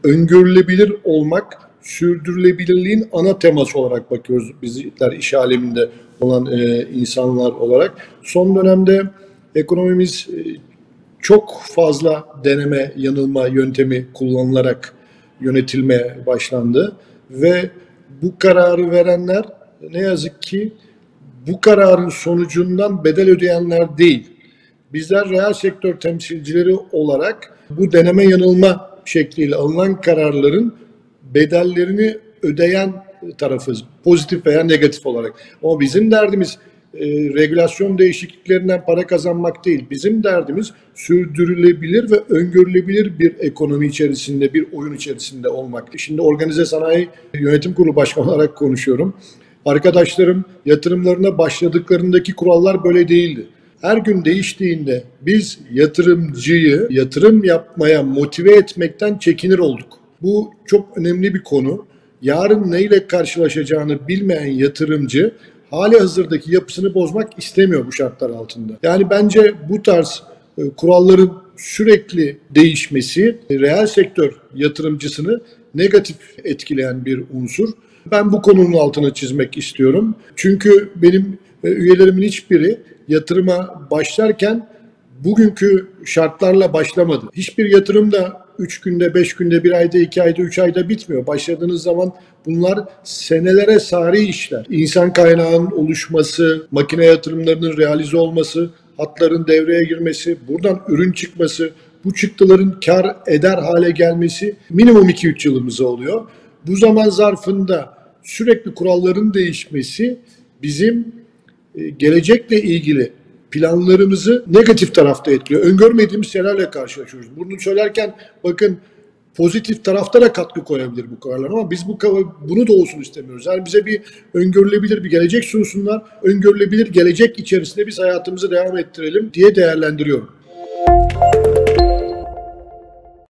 öngörülebilir olmak, sürdürülebilirliğin ana teması olarak bakıyoruz bizler iş aleminde olan insanlar olarak. Son dönemde ekonomimiz çok fazla deneme yanılma yöntemi kullanılarak yönetilmeye başlandı ve bu kararı verenler ne yazık ki bu kararın sonucundan bedel ödeyenler değil. Bizler reel sektör temsilcileri olarak bu deneme yanılma şekliyle alınan kararların bedellerini ödeyen tarafız. Pozitif veya negatif olarak. Ama bizim derdimiz regülasyon değişikliklerinden para kazanmak değil. Bizim derdimiz sürdürülebilir ve öngörülebilir bir ekonomi içerisinde, bir oyun içerisinde olmak. Şimdi Organize Sanayi Yönetim Kurulu Başkanı olarak konuşuyorum. Arkadaşlarım yatırımlarına başladıklarındaki kurallar böyle değildi. Her gün değiştiğinde biz yatırımcıyı yatırım yapmaya motive etmekten çekinir olduk. Bu çok önemli bir konu. Yarın neyle karşılaşacağını bilmeyen yatırımcı hali hazırdaki yapısını bozmak istemiyor bu şartlar altında. Yani bence bu tarz kuralların sürekli değişmesi reel sektör yatırımcısını negatif etkileyen bir unsur. Ben bu konunun altını çizmek istiyorum. Çünkü benim üyelerimin hiçbiri yatırıma başlarken bugünkü şartlarla başlamadı. Hiçbir yatırım da 3 günde, 5 günde, 1 ayda, 2 ayda, 3 ayda bitmiyor. Başladığınız zaman bunlar senelere sari işler. İnsan kaynağının oluşması, makine yatırımlarının realize olması, hatların devreye girmesi, buradan ürün çıkması, bu çıktıların kar eder hale gelmesi minimum 2-3 yılımıza oluyor. Bu zaman zarfında sürekli kuralların değişmesi bizim gelecekle ilgili planlarımızı negatif tarafta etkiliyor. Öngörmediğimiz şeylerle karşılaşıyoruz. Bunu söylerken bakın pozitif tarafta da katkı koyabilir bu kararlar ama biz bunu da olsun istemiyoruz. Yani bize bir öngörülebilir bir gelecek sunsunlar. Öngörülebilir gelecek içerisinde biz hayatımızı devam ettirelim diye değerlendiriyorum.